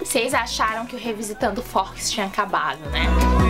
Vocês acharam que o Revisitando Forks tinha acabado, né?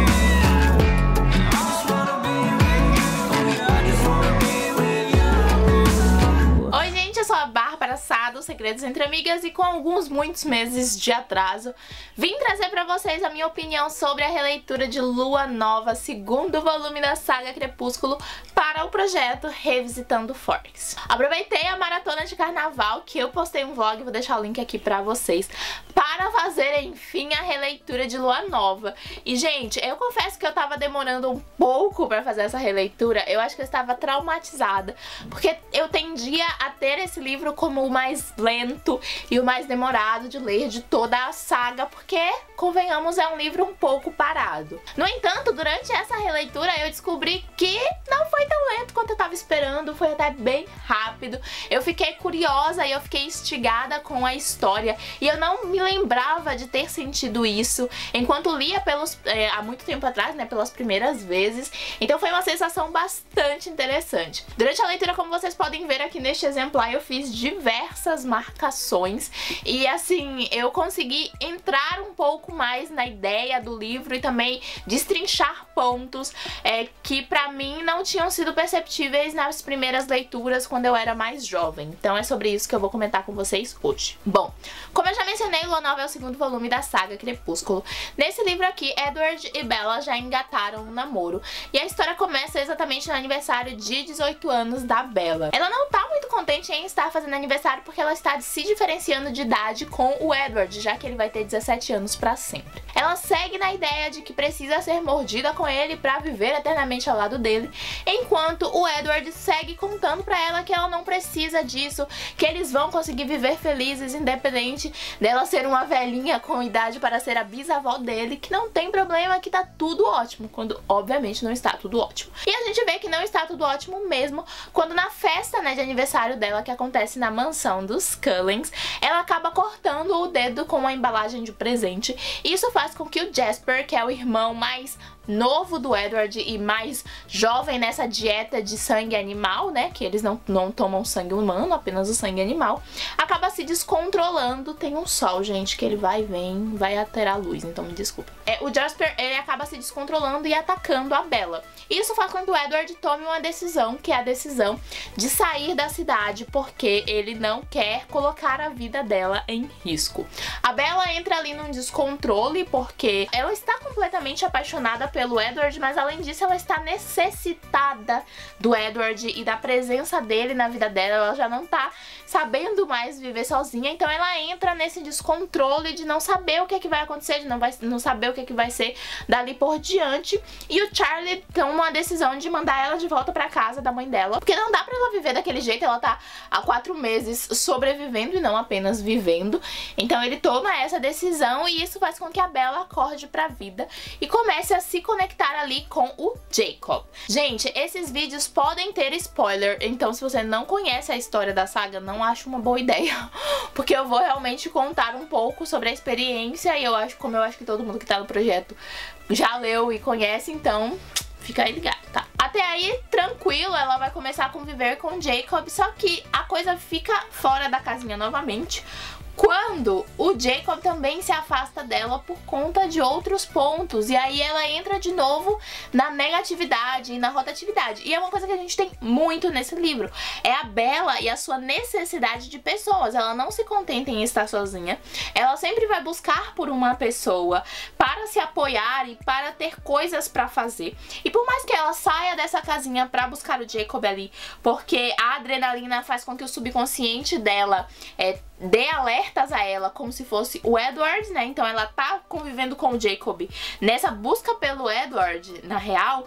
Oi, gente, eu sou a Bárbara Sá do Segredos Entre Amigas e com muitos meses de atraso, vim trazer pra vocês a minha opinião sobre a releitura de Lua Nova, segundo volume da saga Crepúsculo, para o projeto Revisitando Forks. Aproveitei a maratona de carnaval, que eu postei um vlog, vou deixar o link aqui pra vocês, para fazer, enfim, a releitura de Lua Nova. E, gente, eu confesso que eu tava demorando um pouco pra fazer essa releitura. Eu acho que eu estava traumatizada, porque eu tendia a ter esse livro como o mais lento e o mais demorado de ler de toda a saga, porque, convenhamos, é um livro um pouco parado. No entanto, durante essa releitura eu descobri que não foi tão lento quanto eu tava esperando, foi até bem rápido. Eu fiquei curiosa e eu fiquei instigada com a história, e eu não me lembrava de ter sentido isso enquanto lia há muito tempo atrás, né, pelas primeiras vezes. Então foi uma sensação bastante interessante. Durante a leitura, como vocês podem ver aqui neste exemplar, eu fiz diversas marcações e, assim, eu consegui entrar um pouco mais na ideia do livro e também destrinchar pontos que pra mim não tinham sido perceptíveis nas primeiras leituras quando eu era mais jovem. Então é sobre isso que eu vou comentar com vocês hoje. Bom, como eu já mencionei, Lua Nova é o segundo volume da saga Crepúsculo. Nesse livro aqui, Edward e Bella já engataram um namoro e a história começa exatamente no aniversário de 18 anos da Bella. Ela não tá muito contente em estar fazendo aniversário porque ela está se diferenciando de idade com o Edward, já que ele vai ter 17 anos pra sempre. Ela segue na ideia de que precisa ser mordida com ele pra viver eternamente ao lado dele, enquanto o Edward segue contando pra ela que ela não precisa disso, que eles vão conseguir viver felizes independente dela ser uma velhinha com idade para ser a bisavó dele, que não tem problema, que tá tudo ótimo, quando obviamente não está tudo ótimo. E a gente vê que não está tudo ótimo mesmo quando na festa, né, de aniversário dela, que acontece na mansão dos Cullens, ela acaba cortando o dedo com uma embalagem de presente. Isso faz com que o Jasper, que é o irmão mais novo do Edward e mais jovem nessa dieta de sangue animal, né, que eles não tomam sangue humano, apenas o sangue animal, acaba se descontrolando. Tem um sol, gente, que ele vai e vem, vai alterar a luz, então me desculpe. O Jasper, ele acaba se descontrolando e atacando a Bella. Isso faz com que o Edward tome uma decisão, que é a decisão de sair da cidade, porque ele não quer colocar a vida dela em risco. A Bella entra ali num descontrole, porque ela está completamente apaixonada pelo Edward, mas além disso ela está necessitada do Edward e da presença dele na vida dela. Ela já não tá sabendo mais viver sozinha, então ela entra nesse descontrole de não saber o que é que vai acontecer, de não saber o que é que vai ser dali por diante. E o Charlie toma uma decisão de mandar ela de volta pra casa da mãe dela, porque não dá pra ela viver daquele jeito. Ela tá há 4 meses sobrevivendo e não apenas vivendo. Então ele toma essa decisão e isso faz com que a Bella acorde pra vida e comece a se conectar ali com o Jacob. Gente, esses vídeos podem ter spoiler, então se você não conhece a história da saga, não acho uma boa ideia, porque eu vou realmente contar um pouco sobre a experiência e como eu acho que todo mundo que tá no projeto já leu e conhece, então fica aí ligado, tá? Até aí, tranquilo, ela vai começar a conviver com o Jacob, só que a coisa fica fora da casinha novamente quando o Jacob também se afasta dela por conta de outros pontos. E aí ela entra de novo na negatividade e na rotatividade. E é uma coisa que a gente tem muito nesse livro. É a Bella e a sua necessidade de pessoas. Ela não se contenta em estar sozinha. Ela sempre vai buscar por uma pessoa para se apoiar e para ter coisas para fazer. E por mais que ela saia dessa casinha para buscar o Jacob ali, porque a adrenalina faz com que o subconsciente dela dê alertas a ela como se fosse o Edward, né? Então ela tá convivendo com o Jacob nessa busca pelo Edward, na real,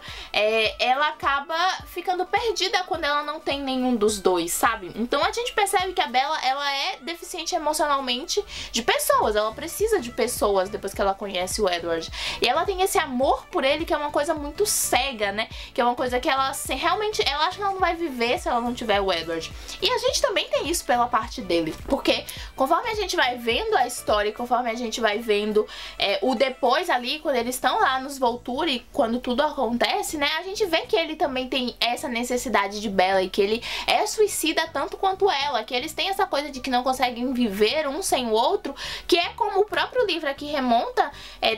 ela acaba ficando perdida quando ela não tem nenhum dos dois, sabe? Então a gente percebe que a Bella, ela é deficiente emocionalmente de pessoas, ela precisa de pessoas depois que ela conhece o o Edward. E ela tem esse amor por ele que é uma coisa muito cega, né? Que é uma coisa que ela assim, realmente, ela acha que ela não vai viver se ela não tiver o Edward. E a gente também tem isso pela parte dele, porque conforme a gente vai vendo a história, conforme a gente vai vendo o depois ali, quando eles estão lá nos Volturi, quando tudo acontece, né? A gente vê que ele também tem essa necessidade de Bella e que ele é suicida tanto quanto ela, que eles têm essa coisa de que não conseguem viver um sem o outro, que é como o próprio livro aqui remonta,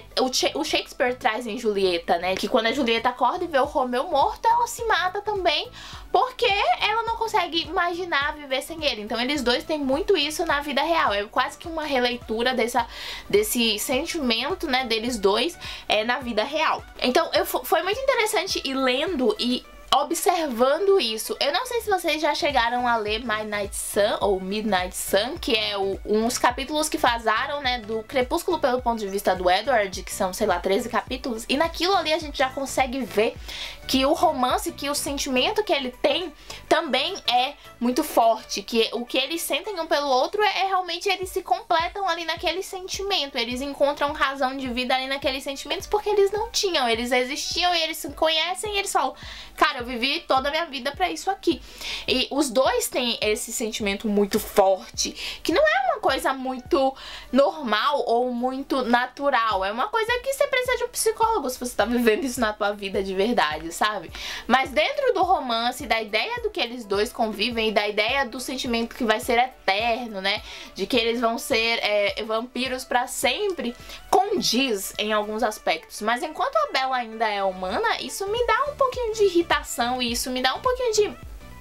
o Shakespeare traz em Julieta, né? Que quando a Julieta acorda e vê o Romeu morto, ela se mata também, porque ela não consegue imaginar viver sem ele. Então eles dois têm muito isso na vida real. É quase que uma releitura desse sentimento, né, deles dois na vida real. Então foi muito interessante ir lendo e observando isso. Eu não sei se vocês já chegaram a ler Midnight Sun ou Midnight Sun, que é uns capítulos que vazaram, né, do Crepúsculo pelo ponto de vista do Edward, que são, sei lá, 13 capítulos, e naquilo ali a gente já consegue ver que o romance, que o sentimento que ele tem também é muito forte, que o que eles sentem um pelo outro realmente eles se completam ali naquele sentimento, eles encontram razão de vida ali naqueles sentimentos porque eles não tinham, eles existiam e eles se conhecem e eles falam, cara, eu vivi toda a minha vida pra isso aqui. E os dois têm esse sentimento muito forte, que não é uma coisa muito normal ou muito natural, é uma coisa que você precisa de um psicólogo se você tá vivendo isso na tua vida de verdade, sabe? Mas dentro do romance, da ideia do que eles dois convivem e da ideia do sentimento que vai ser eterno, né? De que eles vão ser vampiros pra sempre, condiz em alguns aspectos. Mas enquanto a Bella ainda é humana, isso me dá um pouquinho de irritação e isso me dá um pouquinho de...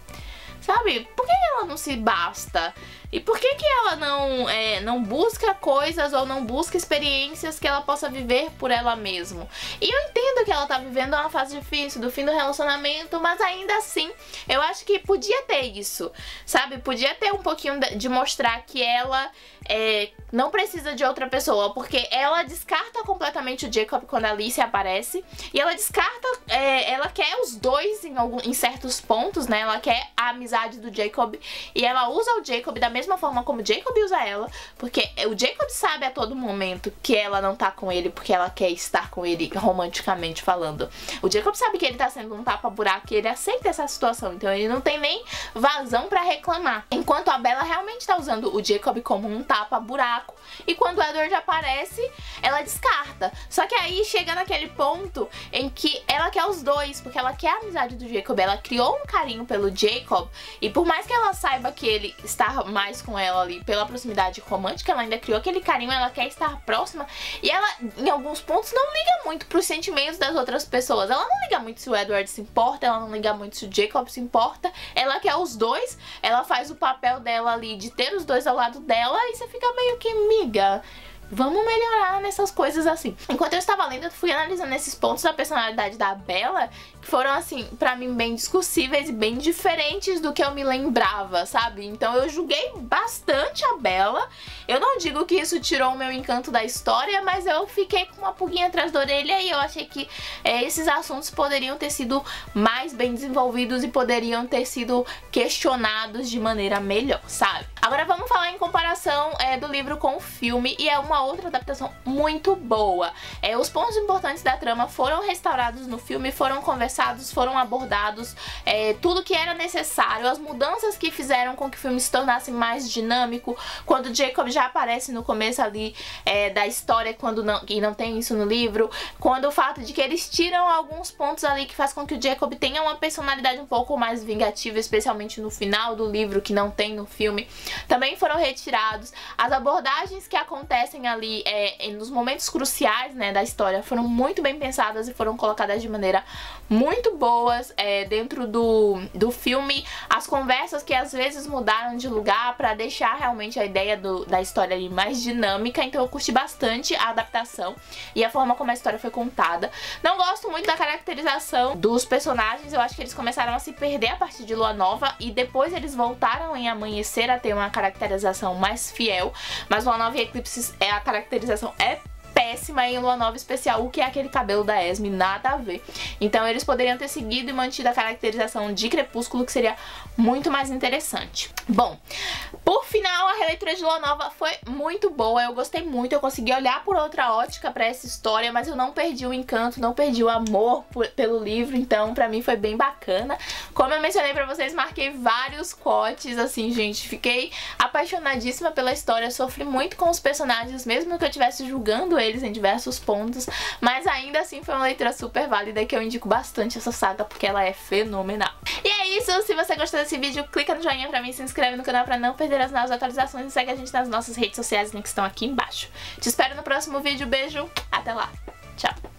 Sabe? Por que ela não se basta? E por que ela não busca coisas ou não busca experiências que ela possa viver por ela mesma? E eu entendo que ela tá vivendo uma fase difícil do fim do relacionamento, mas ainda assim, eu acho que podia ter isso, sabe? Podia ter um pouquinho de mostrar que ela não precisa de outra pessoa, porque ela descarta completamente o Jacob quando a Alice aparece, e ela descarta, ela quer os dois em certos pontos, né? Ela quer a amizade do Jacob, e ela usa o Jacob da mesma forma como o Jacob usa ela, porque o Jacob sabe a todo momento que ela não tá com ele porque ela quer estar com ele romanticamente falando. O Jacob sabe que ele tá sendo um tapa-buraco e ele aceita essa situação, então ele não tem nem vazão pra reclamar. Enquanto a Bella realmente tá usando o Jacob como um tapa-buraco, e quando o Edward aparece, ela descarta. Só que aí chega naquele ponto em que ela quer os dois, porque ela quer a amizade do Jacob, ela criou um carinho pelo Jacob, e por mais que ela saiba que ele está mais com ela ali pela proximidade romântica, ela ainda criou aquele carinho, ela quer estar próxima, e ela, em alguns pontos, não liga muito pros sentimentos das outras pessoas. Ela não liga muito se o Edward se importa, ela não liga muito se o Jacob se importa, ela quer os dois, ela faz o papel dela ali de ter os dois ao lado dela, e você fica meio que, miga, vamos melhorar nessas coisas assim. Enquanto eu estava lendo, eu fui analisando esses pontos da personalidade da Bella, que foram, assim, pra mim bem discussíveis e bem diferentes do que eu me lembrava, sabe? Então eu julguei bastante a Bella. Eu não digo que isso tirou o meu encanto da história, mas eu fiquei com uma pulguinha atrás da orelha e eu achei que esses assuntos poderiam ter sido mais bem desenvolvidos e poderiam ter sido questionados de maneira melhor, sabe? Agora vamos falar em comparação do livro com o filme, e é uma outra adaptação muito boa. Os pontos importantes da trama foram restaurados no filme, foram conversados, foram abordados, tudo que era necessário, as mudanças que fizeram com que o filme se tornasse mais dinâmico, quando Jacob já aparece no começo ali da história, e não tem isso no livro, quando o fato de que eles tiram alguns pontos ali que faz com que o Jacob tenha uma personalidade um pouco mais vingativa, especialmente no final do livro, que não tem no filme, também foram retirados. As abordagens que acontecem ali nos momentos cruciais, né, da história foram muito bem pensadas e foram colocadas de maneira muito boas dentro do filme. As conversas que às vezes mudaram de lugar pra deixar realmente a ideia da história ali mais dinâmica, então eu curti bastante a adaptação e a forma como a história foi contada. Não gosto muito da caracterização dos personagens, eu acho que eles começaram a se perder a partir de Lua Nova e depois eles voltaram em Amanhecer a ter uma caracterização mais fiel, mas Lua Nova e Eclipse a caracterização é péssima em Lua Nova Especial, o que é aquele cabelo da Esme, nada a ver. Então eles poderiam ter seguido e mantido a caracterização de Crepúsculo, que seria muito mais interessante. Bom, por final, a releitura de Lua Nova foi muito boa, eu gostei muito, eu consegui olhar por outra ótica pra essa história, mas eu não perdi o encanto, não perdi o amor pelo livro, então pra mim foi bem bacana. Como eu mencionei pra vocês, marquei vários quotes, assim, gente, fiquei apaixonadíssima pela história, sofri muito com os personagens, mesmo que eu estivesse julgando eles em diversos pontos, mas ainda assim foi uma leitura super válida que eu indico bastante essa saga, porque ela é fenomenal. E é isso, se você gostou desse vídeo, clica no joinha pra mim, se inscreve no canal pra não perder as novas atualizações e segue a gente nas nossas redes sociais, os links estão aqui embaixo. Te espero no próximo vídeo, beijo, até lá!